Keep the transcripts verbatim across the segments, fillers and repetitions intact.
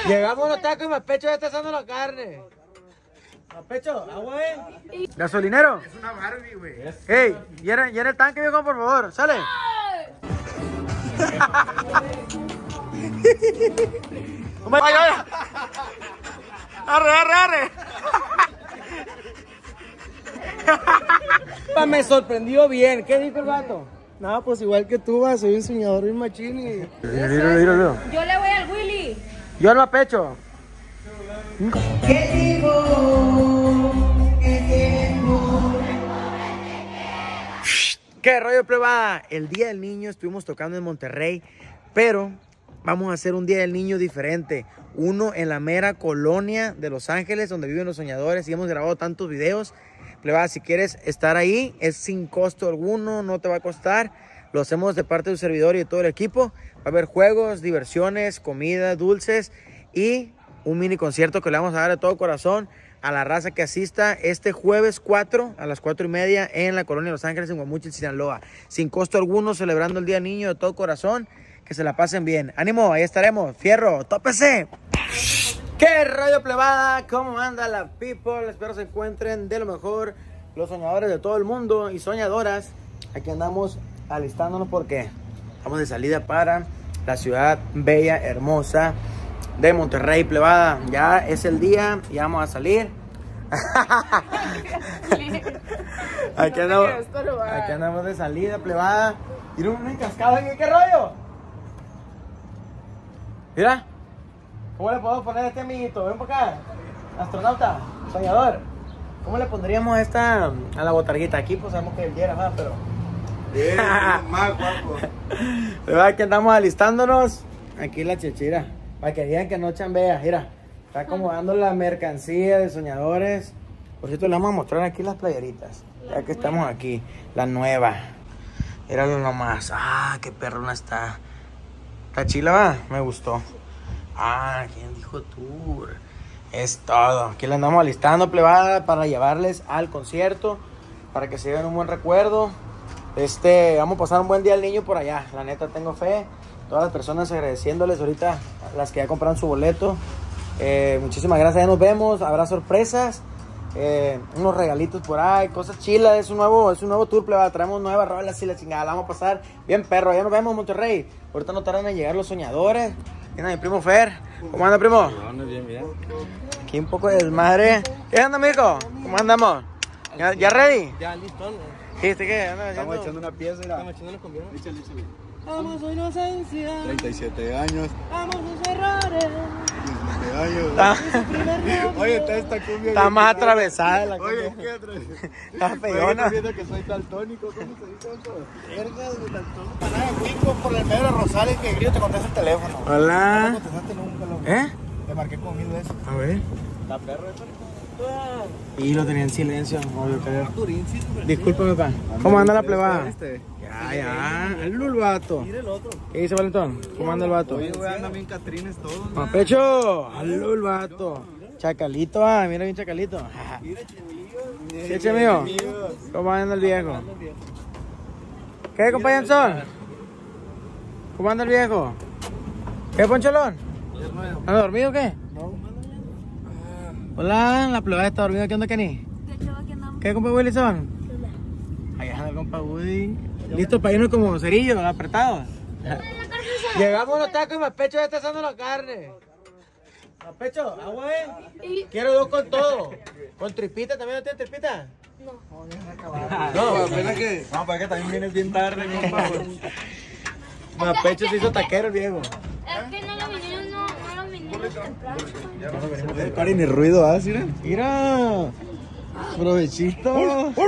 Llegamos a los tacos y Mapecho ya está asando la carne. Mapecho, agua, eh. ¿Gasolinero? Es una Barbie, güey. Ey, llena, llena el tanque, viejo, por favor. Sale. ¡Ay, ay! ¡Arre, arre, arre! Me sorprendió bien. ¿Qué dijo el vato? No, pues igual que tú, va, soy un soñador bien machín y... Mira, mira, mira, mira. Yo le voy al Willy. Yo al Mapecho. ¿Qué digo? ¿Qué digo? ¿Qué rollo, plebada? El Día del Niño estuvimos tocando en Monterrey, pero vamos a hacer un Día del Niño diferente. Uno en la mera colonia de Los Ángeles, donde viven los soñadores, y hemos grabado tantos videos. Plebada, si quieres estar ahí, es sin costo alguno, no te va a costar. Lo hacemos de parte de un servidor y de todo el equipo. Va a haber juegos, diversiones, comida, dulces y un mini concierto que le vamos a dar de todo corazón a la raza que asista este jueves cuatro a las cuatro y media en la colonia de Los Ángeles, en Guamuchil, Sinaloa. Sin costo alguno, celebrando el Día del Niño de todo corazón. Que se la pasen bien. ¡Ánimo! Ahí estaremos. ¡Fierro! ¡Tópese! ¿Qué rollo, plebada? ¿Cómo anda la people? Espero se encuentren de lo mejor los soñadores de todo el mundo y soñadoras. Aquí andamos alistándonos porque estamos de salida para la ciudad bella, hermosa de Monterrey, plebada. Ya es el día, ya vamos a salir. Aquí andamos, aquí andamos de salida, plebada. Mira un encascado aquí, ¿qué rollo? Mira. ¿Cómo le podemos poner a este amiguito? Ven para acá. Astronauta, soñador. ¿Cómo le pondríamos esta a la botarguita? Aquí pues sabemos que él llega más, pero... Bien, más guapo. Pero aquí andamos alistándonos. Aquí la chechira. Para que digan que no chambea. Mira, está acomodando la mercancía de soñadores. Por cierto, les vamos a mostrar aquí las playeritas. Ya que estamos aquí. La nueva. Míralo nomás. Ah, qué perrona está. Está chila, va. Me gustó. Ah, ¿quién dijo tour? Es todo. Aquí la andamos alistando, plebada, para llevarles al concierto, para que se lleven un buen recuerdo. Este, vamos a pasar un buen día al niño por allá. La neta, tengo fe. Todas las personas agradeciéndoles ahorita, las que ya compraron su boleto. Eh, muchísimas gracias, ya nos vemos. Habrá sorpresas, eh, unos regalitos por ahí, cosas chilas. Es un nuevo, es un nuevo tour, plebada. Traemos nuevas rolas y la chingada. La vamos a pasar bien, perro. Ya nos vemos en Monterrey. Ahorita no tardan en llegar los soñadores. Mira, mi primo Fer. ¿Cómo anda, primo? Bien, bien. Aquí un poco de desmadre. ¿Qué anda, amigo? ¿Cómo andamos? ¿Ya, ya ready? Ya, listo. ¿Qué? ¿Este qué? ¿Anda Estamos haciendo? echando una pieza, mira. Estamos echando con bien. Échale, échale. Amo su inocencia. treinta y siete años. Amo sus errores. diecisiete años. Está, Oye, está esta cumbia. está bien más que nada. atravesada la Oye, cumbia. ¿qué atravesada? Está Oye, feyona. ¿estás viendo que soy daltónico? ¿Cómo se dice eso? Verga, de daltónico. Para nada, Wico, por el medio de Rosales, que grillo te contesta el teléfono. No Hola. contestaste nunca, loco. ¿Eh? Te marqué como mil veces. A ver. Está perro eso. Y lo tenía en silencio, obvio, creo. Turín, sí, súper Discúlpame, pa. ¿Cómo anda la ¿Este, plebada? este? Ya, ya. El vato. Mira el otro. ¿Qué dice, Valentón? ¿Cómo anda el vato? Oye, güey, andan bien catrines todos. ¿no? Mapecho. Aló, el vato. Chacalito, ah, mira bien chacalito. Mira, chemillo. ¿Qué eche mío? ¿Cómo anda el viejo? ¿Qué, compañero? ¿Cómo anda el viejo? ¿Qué, Poncholón? ¿Anda dormido o qué? Hola, la plebada está dormida. ¿Qué onda, Kenny? ¿Qué, compa Wilson? Allá anda el compa Woody. ¿Listo para irnos como cerillos, apretados? Llegamos a los tacos y Mapecho ya está asando la carne. Mapecho, agua, eh. Quiero dos con todo. ¿Con tripita también? ¿No tienes tripita? No. No, apenas que. No, para que también vienes bien tarde, compa. Mapecho se hizo taquero el viejo. Es que no lo vinieron, no, no lo vinieron temprano. Paren el ruido, ¿ah? ¿Sí? Mira. Provechito.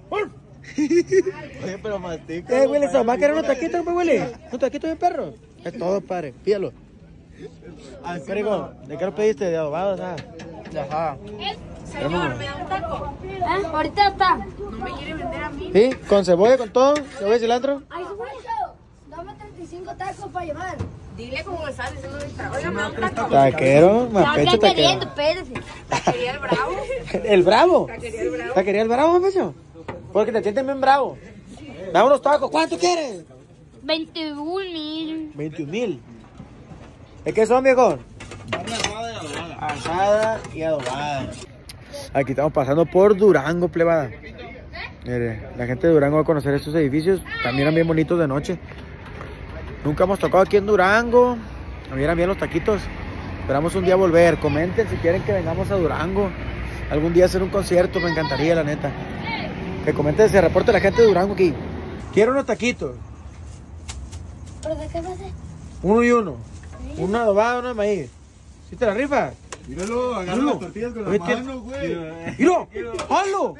Oye, pero mastica. Eh, Willy, ¿va a querer unos taquitos, compa Willy? ¿Un taquito de perro? Es todo, padre. Pídalo. Perico, ¿de qué lo pediste? ¿De adobado, sabes? Ajá. Señor, ¿me da un taco? ¿Eh? Ahorita está. No me quiere vender a mí. ¿Sí? ¿Con cebolla, con todo? ¿Cebolla y cilantro? Ay, dame treinta y cinco tacos para llevar. Dile cómo me estás diciendo de trago. Oiga, me da un taco. Taquero, No, Mapecho, está taquero. queriendo, espérese. Taquería el bravo. ¿El bravo? Taquería el bravo. ¿Taquería el bravo, Mapecho? Porque te sientes bien bravo. Dame unos tacos. ¿Cuánto quieres? veintiún mil. veintiún mil. ¿Es qué son, viejo? Carne asada y adobada. Asada y adobada. Aquí estamos pasando por Durango, plebada. Mire, la gente de Durango va a conocer estos edificios. También eran bien bonitos de noche. Nunca hemos tocado aquí en Durango. Miran bien los taquitos. Esperamos un día volver. Comenten si quieren que vengamos a Durango. Algún día hacer un concierto, me encantaría, la neta. Que comenten, se reporte la gente de Durango aquí. Quiero unos taquitos. ¿Pero de qué va a ser? Uno y uno. Uno adobado, uno de maíz. ¿Sí te la rifas? Míralo, agarra Míralo. las tortillas con Oye, las ¿qué? manos, güey. ¡Miro! ¡Halo!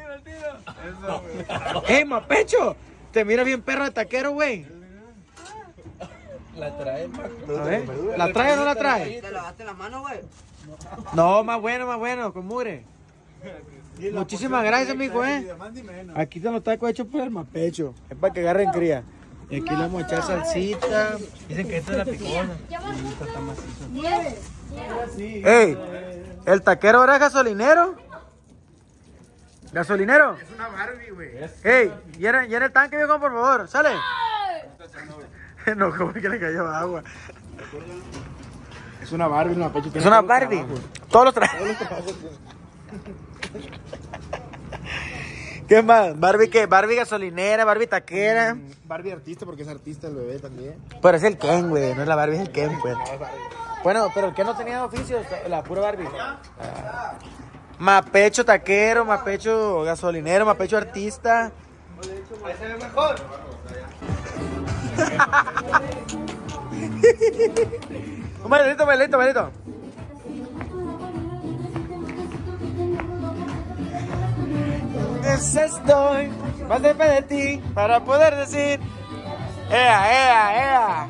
¡Eh, mapecho! Te mira bien perro de taquero, güey. La trae, A ver, ¿la trae o no la trae? ¿Te lavaste las manos, güey? No, más bueno, más bueno, con mugre. Muchísimas gracias, mijo, eh. Aquí están los tacos hechos por el mapecho. Es para que agarren cría. Y aquí le vamos a echar salsita. Dicen que esta es la picona. ¡Ey! ¿El taquero era gasolinero? ¿Gasolinero? Es una Barbie, güey. ¡Ey! ¿Llena, llena el tanque, viejo, por favor! ¡Sale! No, como que le cayó agua. Es una Barbie, una pecho. Es una Barbie. Todos los trajes. ¿Qué más? ¿Barbie qué? ¿Barbie gasolinera? ¿Barbie taquera? Barbie artista, porque es artista el bebé también. Pero es el Ken, güey. No es la Barbie, es el Ken, pues. Bueno, pero el Ken no tenía oficios. La pura Barbie. Ah. Mapecho taquero, mapecho gasolinero, mapecho artista. Ahí se ve mejor. Un bailito, bailito, bailito. Estoy más cerca de ti para poder decir ea, ea, ea.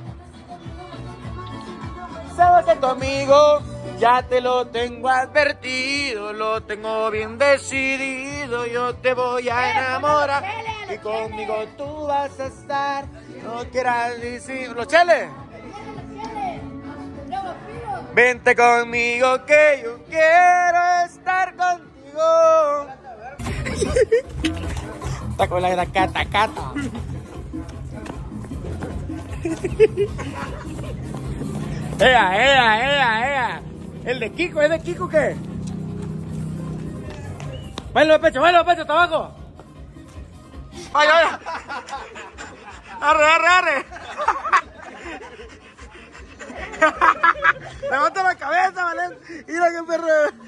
Sabes que tu amigo ya te lo tengo advertido, lo tengo bien decidido, yo te voy a enamorar y conmigo tú vas a estar, no quieras decir los cheles. Vente conmigo que yo quiero estar contigo. Está con la cata cata. ¡Ea, ea, ea, ea! ¿El de Kiko? ¿Es de Kiko qué? ¡Bailo de pecho, bailo de pecho, tabaco! ¡Ay, ay! ¡Arre, arre, arre! ¡Levanta la cabeza, Valen! ¡Mira qué perro!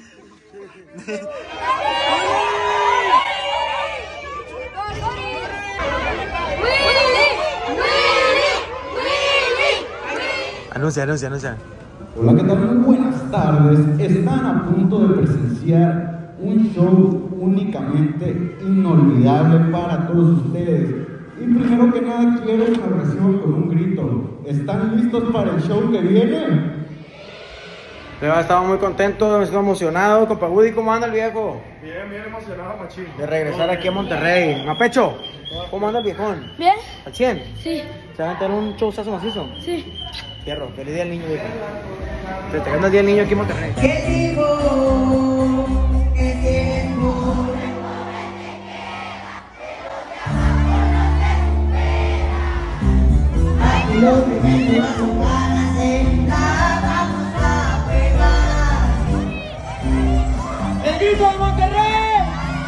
Anuncia, anuncia, anuncia. Hola, ¿qué tal? Muy buenas tardes. Están a punto de presenciar un show únicamente inolvidable para todos ustedes. Y primero que nada quiero que me reciban con un grito. ¿Están listos para el show que viene? Estamos muy contentos, estamos emocionados. Compa Woody, ¿cómo anda el viejo? Bien, bien emocionado, machín. De regresar aquí a Monterrey. Mapecho, ¿cómo anda el viejón? ¿Bien? ¿Al cien? Sí, ¿Se van a tener un showzazo macizo? sí. Fierro, feliz día del niño, viejo. Te trayendo el día del niño aquí en Monterrey. ¿Qué digo? ¿Qué tiempo? Aquí lo tenemos con ganas de la vamos a pegar. ¡El grito de Monterrey!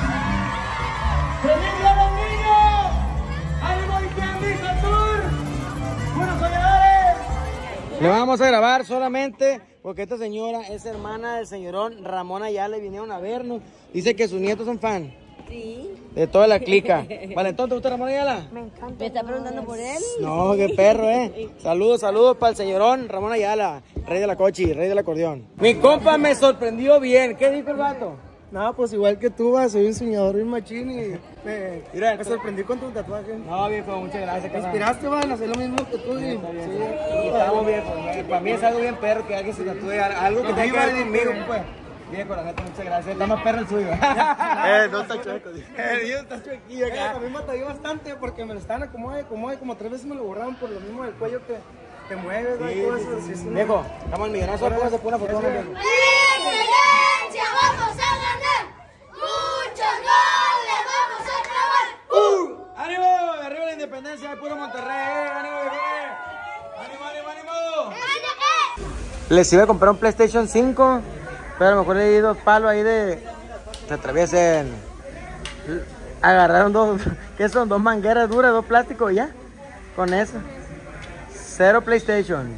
¡Feliz día del niño! ¡Ánimo y que el tour! ¡Buenos soñadores! Le vamos a grabar solamente porque esta señora es hermana del señorón Ramón Ayala y vinieron a vernos. Dice que sus nietos son fan. Sí. De toda la clica. Vale, entonces, ¿te gusta Ramón Ayala? Me encanta. ¿Me está preguntando por él? No, qué perro, eh. Saludos, saludos para el señorón Ramón Ayala, rey de la cochi, rey del acordeón. Mi compa me sorprendió bien. ¿Qué dijo el vato? No, pues igual que tú, va, soy un soñador bien machín y me, Mira, me sorprendí con tu tatuaje. No, viejo, muchas gracias. Me carnal. inspiraste, van a hacer lo mismo que tú. Y, Está bien, sí, sí. Estamos bien, pues, para mí es algo bien perro que alguien se tatúe algo que tenga que ver conmigo, pues. Viejo, la neta, muchas gracias. Está más perro el suyo. eh, no está chueco. El mío está chuequillo Eh, acá. a mí me batalló bastante porque me lo estaban acomodando, acomodando, como tres veces me lo borraron por lo mismo del cuello que te mueves, ¿no? Y todo eso. Sí, es una- Viejo, estamos en millonazo, póngase por una foto. Eso. Viejo. ¡Independencia! ¡Vamos a ganar! ¡Muchos goles! ¡Vamos a clavar! ¡Uh! ¡Ánimo! ¡Arriba la independencia! ¡De puro Monterrey! ¡Eh! ¡Ánimo, viejo! ¡Ánimo, ánimo, ánimo! ¡Gana, eh! Les iba a comprar un PlayStation cinco, pero a lo mejor le di dos palos ahí de... Se atraviesen. Agarraron dos... ¿Qué son? Dos mangueras duras, dos plásticos y ya. Con eso. Cero PlayStation.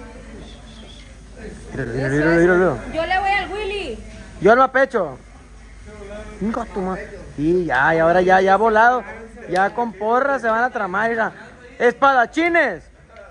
Míralo, míralo, míralo, míralo. Yo le voy al Willy. Yo no a pecho. Hijo de tu madre. Sí, ya, y ahora ya, ya volado. Ya con porras se van a tramar. Mira. ¡Espadachines!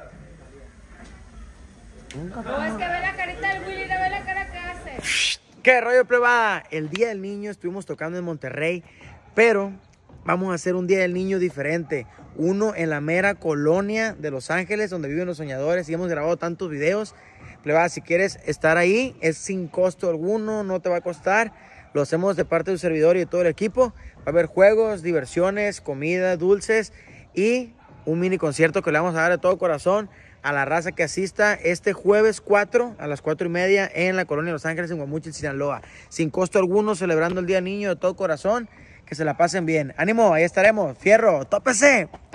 No, es que ve la carita del Willy, ve la cara que hace. ¿Qué rollo, prueba? El Día del Niño estuvimos tocando en Monterrey, pero vamos a hacer un Día del Niño diferente. Uno en la mera colonia de Los Ángeles, donde viven los soñadores, y hemos grabado tantos videos. Pleba, si quieres estar ahí, es sin costo alguno, no te va a costar. Lo hacemos de parte del servidor y de todo el equipo. Va a haber juegos, diversiones, comida, dulces y un mini concierto que le vamos a dar de todo corazón a la raza que asista este jueves cuatro a las cuatro y media en la colonia de Los Ángeles, en Guamuchil, Sinaloa. Sin costo alguno, celebrando el Día del Niño de todo corazón. Que se la pasen bien. ¡Ánimo! Ahí estaremos. ¡Fierro! ¡Tópese!